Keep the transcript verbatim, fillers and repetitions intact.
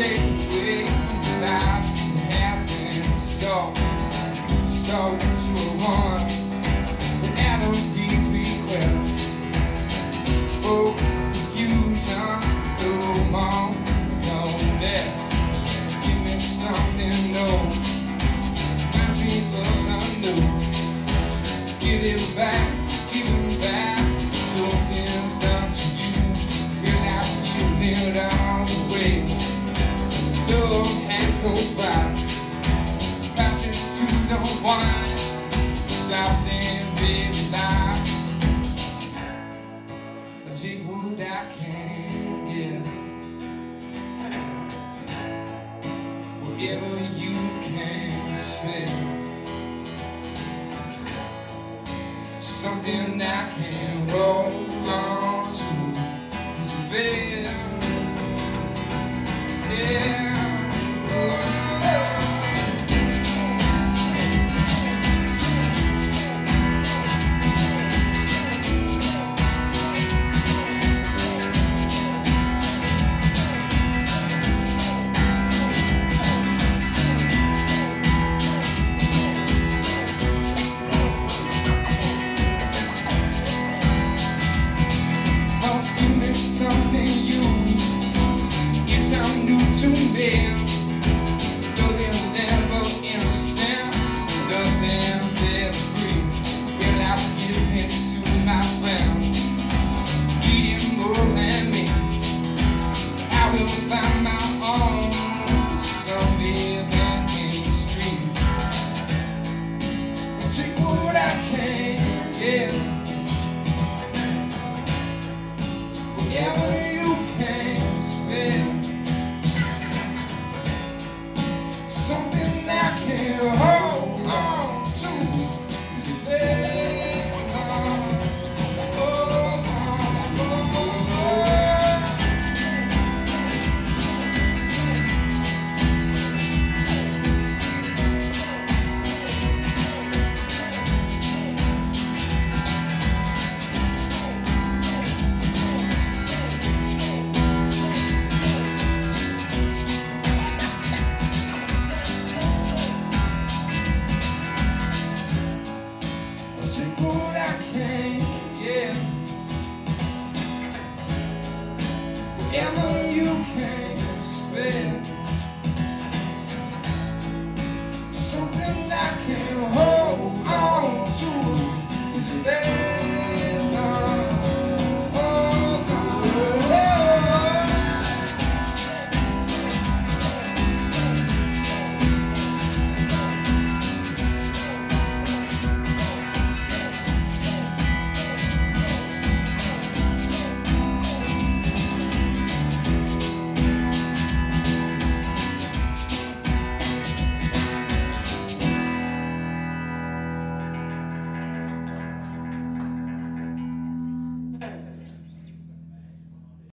take away life has been so, so to one. But out of these requests for confusion, no more, no less. Give me something new, reminds me of unknown. Give it back, give it back. So it's up to you. You're not feeling it all the way. Love has no price. Passes to no one. Stops in baby life. I take what I can get. Whatever you can spend. Something I can roll on to, cause you fail, yeah. Something used, yes, I'm new to me. Nothing's ever innocent, nothing's ever free. Well, I've given to my friends, eating more than me. I will find my own, some living in the streets. I'll take what I can, yeah. Whatever you can spend, something I can hold on to. Is it there? Oh, oh, oh, oh. Take what I can, yeah. Whatever